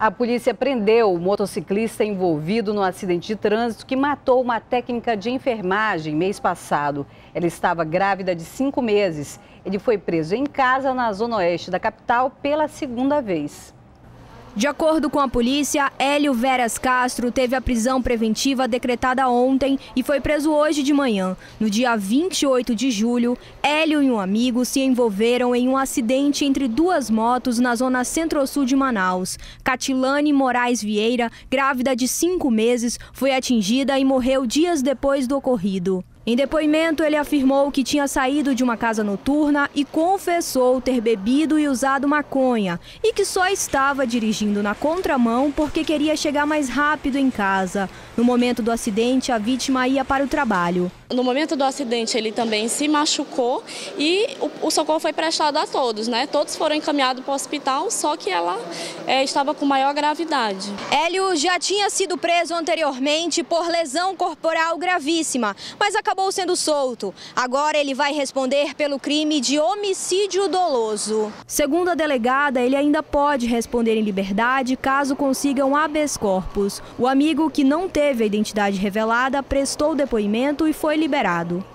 A polícia prendeu o motociclista envolvido no acidente de trânsito que matou uma técnica de enfermagem mês passado. Ela estava grávida de 5 meses. Ele foi preso em casa na zona oeste da capital pela segunda vez. De acordo com a polícia, Hélio Veras Castro teve a prisão preventiva decretada ontem e foi preso hoje de manhã. No dia 28 de julho, Hélio e um amigo se envolveram em um acidente entre duas motos na zona centro-sul de Manaus. Catilane Moraes Vieira, grávida de 5 meses, foi atingida e morreu dias depois do ocorrido. Em depoimento, ele afirmou que tinha saído de uma casa noturna e confessou ter bebido e usado maconha e que só estava dirigindo na contramão porque queria chegar mais rápido em casa. No momento do acidente, a vítima ia para o trabalho. No momento do acidente, ele também se machucou e o socorro foi prestado a todos, né? Todos foram encaminhados para o hospital, só que ela estava com maior gravidade. Hélio já tinha sido preso anteriormente por lesão corporal gravíssima, mas acabou sendo solto. Agora ele vai responder pelo crime de homicídio doloso. Segundo a delegada, ele ainda pode responder em liberdade caso consiga um habeas corpus. O amigo, que não teve a identidade revelada, prestou depoimento e foi liberado.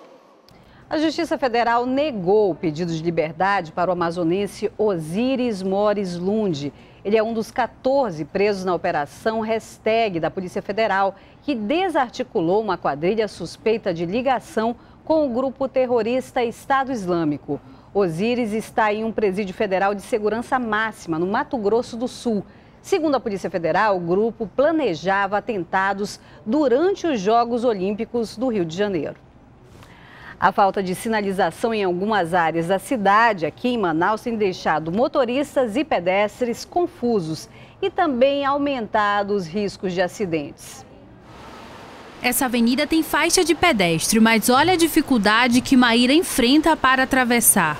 A Justiça Federal negou o pedido de liberdade para o amazonense Osíris Mores Lund. Ele é um dos 14 presos na operação Hashtag da Polícia Federal, que desarticulou uma quadrilha suspeita de ligação com o grupo terrorista Estado Islâmico. Osíris está em um presídio federal de segurança máxima, no Mato Grosso do Sul. Segundo a Polícia Federal, o grupo planejava atentados durante os Jogos Olímpicos do Rio de Janeiro. A falta de sinalização em algumas áreas da cidade, aqui em Manaus, tem deixado motoristas e pedestres confusos e também aumentado os riscos de acidentes. Essa avenida tem faixa de pedestre, mas olha a dificuldade que Maíra enfrenta para atravessar.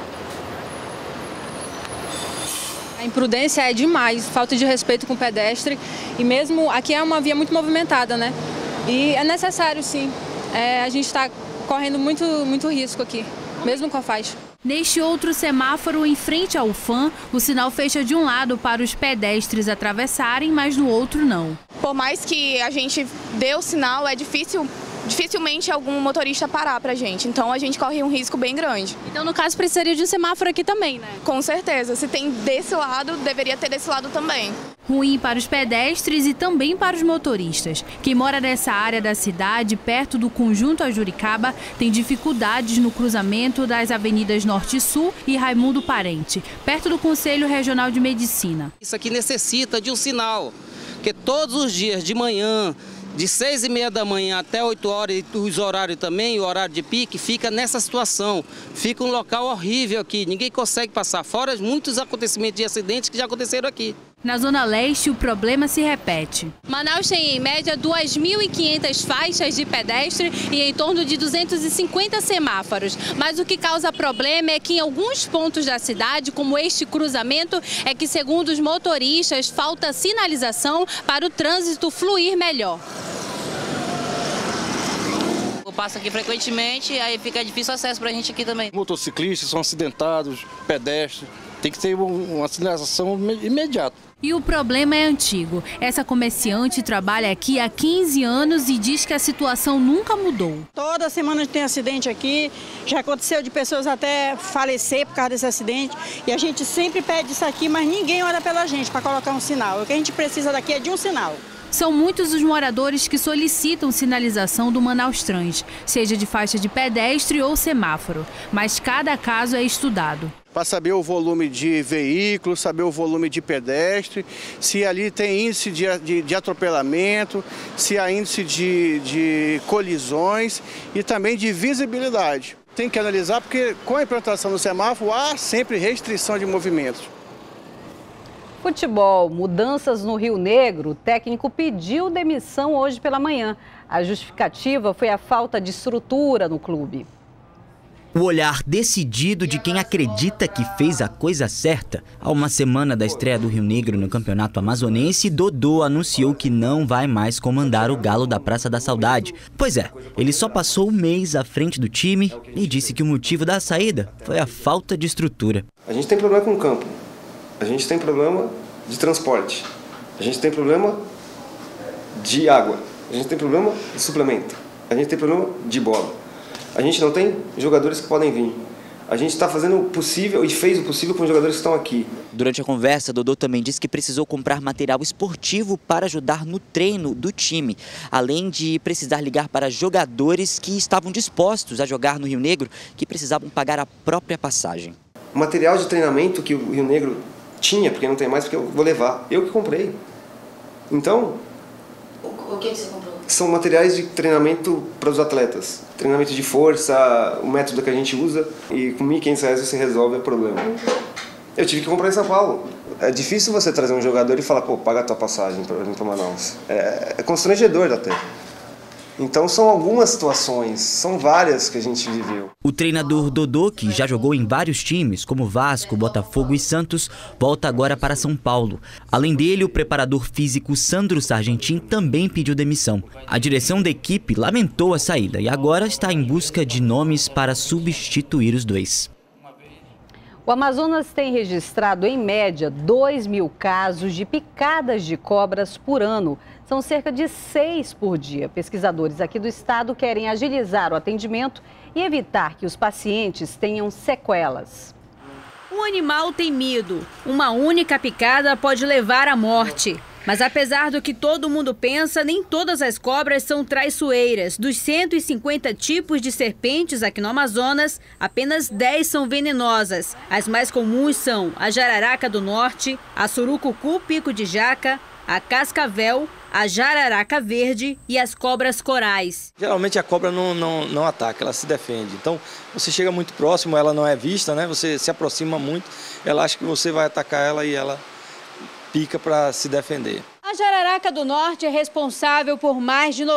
A imprudência é demais, falta de respeito com o pedestre e mesmo aqui é uma via muito movimentada, né? E é necessário sim, a gente está correndo muito risco aqui, mesmo com a faixa. Neste outro semáforo, em frente ao FAM, o sinal fecha de um lado para os pedestres atravessarem, mas no outro não. Por mais que a gente dê o sinal, dificilmente algum motorista parar pra gente, então a gente corre um risco bem grande. Então, no caso, precisaria de um semáforo aqui também, né? Com certeza, se tem desse lado, deveria ter desse lado também. Ruim para os pedestres e também para os motoristas. Quem mora nessa área da cidade, perto do Conjunto Ajuricaba, tem dificuldades no cruzamento das avenidas Norte e Sul e Raimundo Parente, perto do Conselho Regional de Medicina. Isso aqui necessita de um sinal, porque todos os dias de manhã, de 6h30 da manhã até 8 horas, e os horários também, o horário de pique, fica nessa situação. Fica um local horrível aqui, ninguém consegue passar, fora muitos acontecimentos de acidentes que já aconteceram aqui. Na Zona Leste, o problema se repete. Manaus tem, em média, 2.500 faixas de pedestre e em torno de 250 semáforos. Mas o que causa problema é que em alguns pontos da cidade, como este cruzamento, é que, segundo os motoristas, falta sinalização para o trânsito fluir melhor. Eu passo aqui frequentemente, aí fica difícil acesso para a gente aqui também. Motociclistas são acidentados, pedestres, tem que ter uma sinalização imediata. E o problema é antigo. Essa comerciante trabalha aqui há 15 anos e diz que a situação nunca mudou. Toda semana tem acidente aqui, já aconteceu de pessoas até falecer por causa desse acidente. E a gente sempre pede isso aqui, mas ninguém olha pela gente para colocar um sinal. O que a gente precisa daqui é de um sinal. São muitos os moradores que solicitam sinalização do Manaus Trans, seja de faixa de pedestre ou semáforo, mas cada caso é estudado. Para saber o volume de veículos, saber o volume de pedestre, se ali tem índice de atropelamento, se há índice de colisões e também de visibilidade. Tem que analisar porque com a implantação do semáforo há sempre restrição de movimentos. Futebol, mudanças no Rio Negro, o técnico pediu demissão hoje pela manhã. A justificativa foi a falta de estrutura no clube. O olhar decidido de quem acredita que fez a coisa certa. Há uma semana da estreia do Rio Negro no Campeonato Amazonense, Dodô anunciou que não vai mais comandar o Galo da Praça da Saudade. Pois é, ele só passou um mês à frente do time e disse que o motivo da saída foi a falta de estrutura. A gente tem problema com o campo. A gente tem problema de transporte, a gente tem problema de água, a gente tem problema de suplemento, a gente tem problema de bola. A gente não tem jogadores que podem vir. A gente está fazendo o possível e fez o possível com os jogadores que estão aqui. Durante a conversa, Dodô também disse que precisou comprar material esportivo para ajudar no treino do time, além de precisar ligar para jogadores que estavam dispostos a jogar no Rio Negro, que precisavam pagar a própria passagem. O material de treinamento que o Rio Negro tinha, porque não tem mais, porque eu vou levar. Eu que comprei. Então... O que você comprou? São materiais de treinamento para os atletas. Treinamento de força, o método que a gente usa. E com R$ 1.500 você resolve o problema. Eu tive que comprar em São Paulo. É difícil você trazer um jogador e falar, pô, paga a tua passagem para vir para Manaus. É constrangedor até. Então são algumas situações, são várias que a gente viveu. O treinador Dodô, que já jogou em vários times, como Vasco, Botafogo e Santos, volta agora para São Paulo. Além dele, o preparador físico Sandro Sargentin também pediu demissão. A direção da equipe lamentou a saída e agora está em busca de nomes para substituir os dois. O Amazonas tem registrado, em média, 2.000 casos de picadas de cobras por ano. São cerca de 6 por dia. Pesquisadores aqui do estado querem agilizar o atendimento e evitar que os pacientes tenham sequelas. O animal tem medo. Uma única picada pode levar à morte. Mas apesar do que todo mundo pensa, nem todas as cobras são traiçoeiras. Dos 150 tipos de serpentes aqui no Amazonas, apenas 10 são venenosas. As mais comuns são a jararaca do norte, a surucucu pico de jaca, a cascavel, a jararaca verde e as cobras corais. Geralmente a cobra não ataca, ela se defende. Então você chega muito próximo, ela não é vista, né? Você se aproxima muito, ela acha que você vai atacar ela e ela pica para se defender. A jararaca do norte é responsável por mais de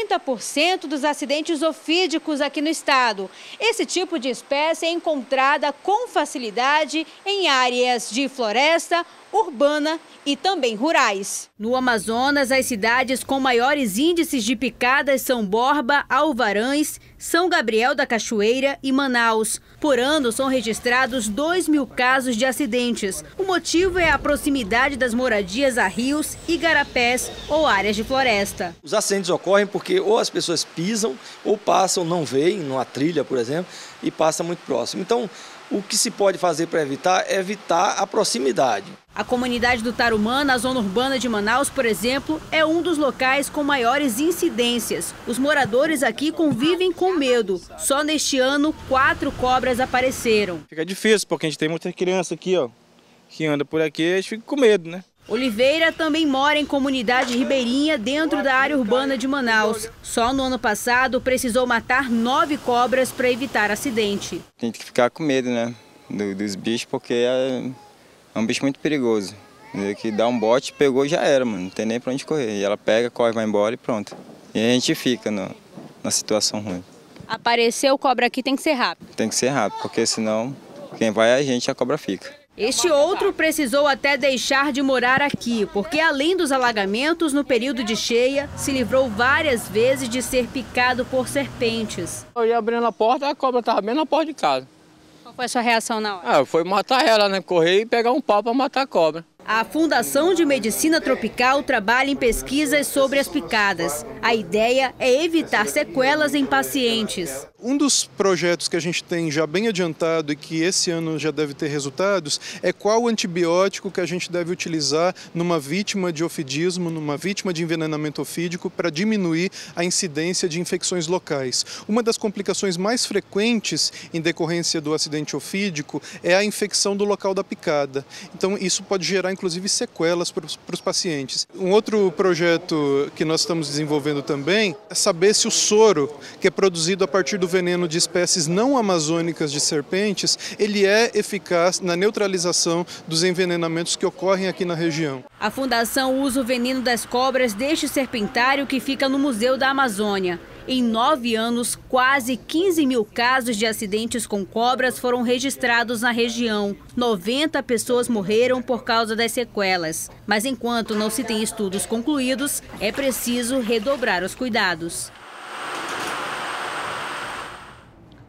90% dos acidentes ofídicos aqui no estado. Esse tipo de espécie é encontrada com facilidade em áreas de floresta, urbana e também rurais. No Amazonas, as cidades com maiores índices de picadas são Borba, Alvarães, São Gabriel da Cachoeira e Manaus. Por ano, são registrados 2.000 casos de acidentes. O motivo é a proximidade das moradias a rios, igarapés ou áreas de floresta. Os acidentes ocorrem porque ou as pessoas pisam ou passam, não veem, numa trilha, por exemplo, e passa muito próximo. Então, o que se pode fazer para evitar é evitar a proximidade. A comunidade do Tarumã, na zona urbana de Manaus, por exemplo, é um dos locais com maiores incidências. Os moradores aqui convivem com medo. Só neste ano, 4 cobras apareceram. Fica difícil, porque a gente tem muita criança aqui, ó, que anda por aqui, a gente fica com medo, né? Oliveira também mora em comunidade ribeirinha dentro da área urbana de Manaus. Só no ano passado precisou matar 9 cobras para evitar acidente. Tem que ficar com medo, né, dos bichos, porque é um bicho muito perigoso. Que dá um bote, pegou já era, mano, não tem nem para onde correr. E ela pega, corre, vai embora e pronto. E a gente fica na situação ruim. Apareceu cobra aqui, tem que ser rápido. Tem que ser rápido, porque senão quem vai é a gente, a cobra fica. Este outro precisou até deixar de morar aqui, porque além dos alagamentos, no período de cheia, se livrou várias vezes de ser picado por serpentes. Eu ia abrindo a porta, a cobra estava bem na porta de casa. Qual foi a sua reação na hora? Foi matar ela, né? Correr e pegar um pau para matar a cobra. A Fundação de Medicina Tropical trabalha em pesquisas sobre as picadas. A ideia é evitar sequelas em pacientes. Um dos projetos que a gente tem já bem adiantado e que esse ano já deve ter resultados é qual antibiótico que a gente deve utilizar numa vítima de ofidismo, numa vítima de envenenamento ofídico, para diminuir a incidência de infecções locais. Uma das complicações mais frequentes em decorrência do acidente ofídico é a infecção do local da picada. Então isso pode gerar inclusive sequelas para os pacientes. Um outro projeto que nós estamos desenvolvendo também é saber se o soro, que é produzido a partir do veneno de espécies não amazônicas de serpentes, ele é eficaz na neutralização dos envenenamentos que ocorrem aqui na região. A Fundação usa o veneno das cobras deste serpentário que fica no Museu da Amazônia. Em 9 anos, quase 15.000 casos de acidentes com cobras foram registrados na região. 90 pessoas morreram por causa das sequelas. Mas enquanto não se tem estudos concluídos, é preciso redobrar os cuidados.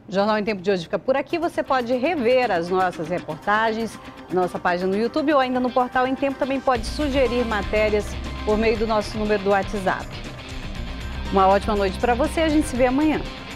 O Jornal em Tempo de hoje fica por aqui. Você pode rever as nossas reportagens na nossa página no YouTube ou ainda no portal Em Tempo. Também pode sugerir matérias por meio do nosso número do WhatsApp. Uma ótima noite para você. A gente se vê amanhã.